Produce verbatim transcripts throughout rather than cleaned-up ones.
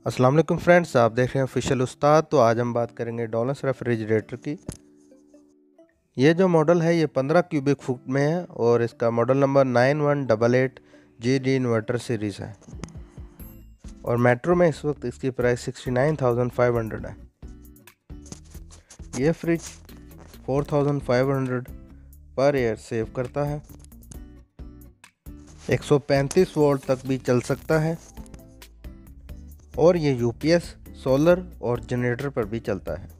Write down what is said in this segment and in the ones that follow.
अस्सलाम वालेकुम फ्रेंड्स, आप देख रहे हैं ऑफिशियल उस्ताद। तो आज हम बात करेंगे डॉलस रेफ्रिजरेटर की। ये जो मॉडल है ये पंद्रह क्यूबिक फुट में है और इसका model number nine one double eight G D inverter series है और मेट्रो में इस वक्त इसकी price sixty nine thousand five hundred है। ये fridge four thousand five hundred per year save करता है। एक सौ पैंतीस वोल्ट तक भी चल सकता है और ये यूपीएस, सोलर और जनरेटर पर भी चलता है।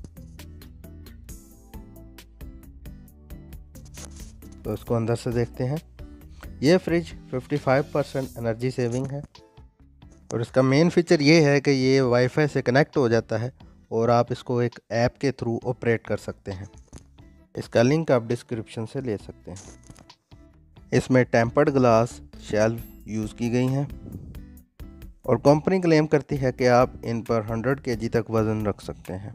तो इसको अंदर से देखते हैं। ये फ्रिज पचपन परसेंट एनर्जी सेविंग है और इसका मेन फीचर ये है कि ये वाईफाई से कनेक्ट हो जाता है और आप इसको एक ऐप के थ्रू ऑपरेट कर सकते हैं। इसका लिंक आप डिस्क्रिप्शन से ले सकते हैं। इसमें टेम्पर्ड ग्लास शेल्फ यूज़ की गई हैं और कंपनी क्लेम करती है कि आप इन पर हंड्रेड केजी तक वज़न रख सकते हैं।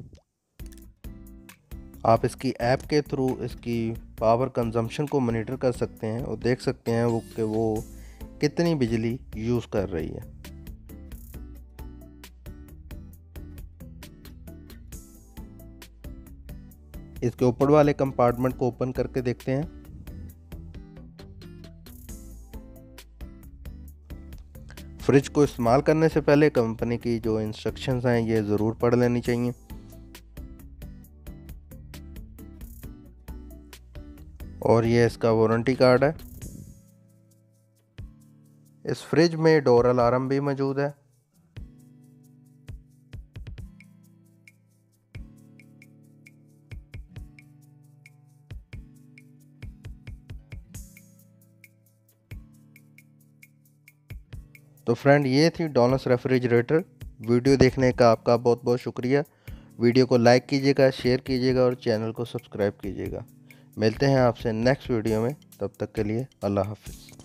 आप इसकी ऐप के थ्रू इसकी पावर कंजम्पशन को मॉनिटर कर सकते हैं और देख सकते हैं वो कि वो कितनी बिजली यूज़ कर रही है। इसके ऊपर वाले कंपार्टमेंट को ओपन करके देखते हैं। फ्रिज को इस्तेमाल करने से पहले कंपनी की जो इंस्ट्रक्शंस हैं ये ज़रूर पढ़ लेनी चाहिए। और ये इसका वारंटी कार्ड है। इस फ्रिज में डोर अलार्म भी मौजूद है। तो फ्रेंड, ये थी डॉलस रेफ्रिजरेटर। वीडियो देखने का आपका बहुत बहुत शुक्रिया। वीडियो को लाइक कीजिएगा, शेयर कीजिएगा और चैनल को सब्सक्राइब कीजिएगा। मिलते हैं आपसे नेक्स्ट वीडियो में, तब तक के लिए अल्लाह हाफिज़।